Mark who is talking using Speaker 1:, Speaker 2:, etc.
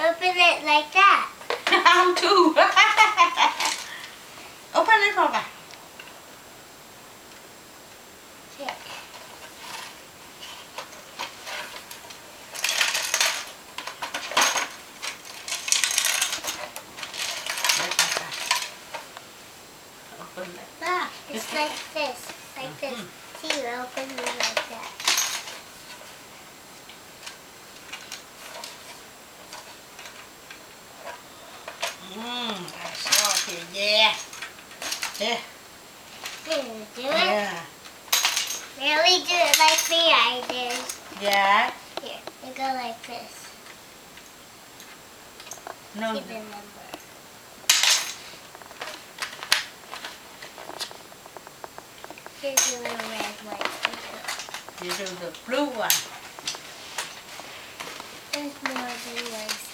Speaker 1: open it like that.
Speaker 2: How to? Open it, Papa.
Speaker 1: Here.
Speaker 2: Open like that.
Speaker 1: It's like this. Like this. See, you open it like that.
Speaker 2: That's okay. Yeah. Yeah.
Speaker 1: Here, do it.
Speaker 2: Yeah.
Speaker 1: Really do it like me, I did.
Speaker 2: Yeah.
Speaker 1: Here, you go like this.
Speaker 2: No.
Speaker 1: See the number. Here's the little red one.
Speaker 2: You do the blue one.
Speaker 1: There's more blue ones.